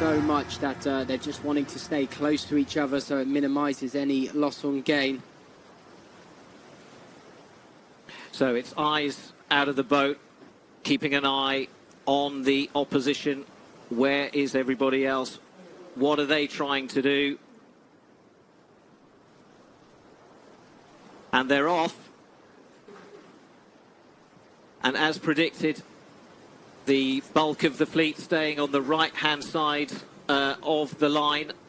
so much that they're just wanting to stay close to each other so it minimises any loss on gain. So it's eyes out of the boat, keeping an eye on the opposition. Where is everybody else? What are they trying to do? And they're off. And as predicted, the bulk of the fleet staying on the right-hand side of the line.